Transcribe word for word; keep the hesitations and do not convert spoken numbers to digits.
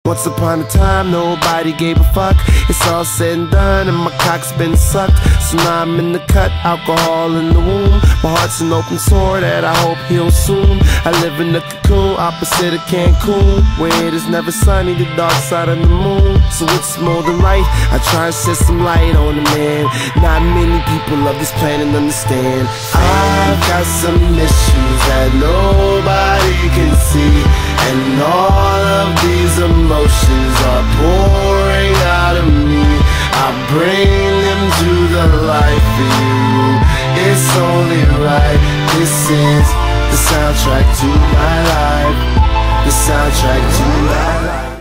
Once upon a time, nobody gave a fuck. It's all said and done and my cock's been sucked. So now I'm in the cut, alcohol in the womb. My heart's an open sore that I hope heals soon. I live in the cocoon, opposite of Cancun, where it is never sunny, the dark side of the moon. So it's more than right, I try and set some light on the man. Not many people of this planet understand. I've got some issues that nobody can see, and all of these emotions are pouring out of me. I bring them to the light for you. It's only right. This is the soundtrack to my life. The soundtrack to my life.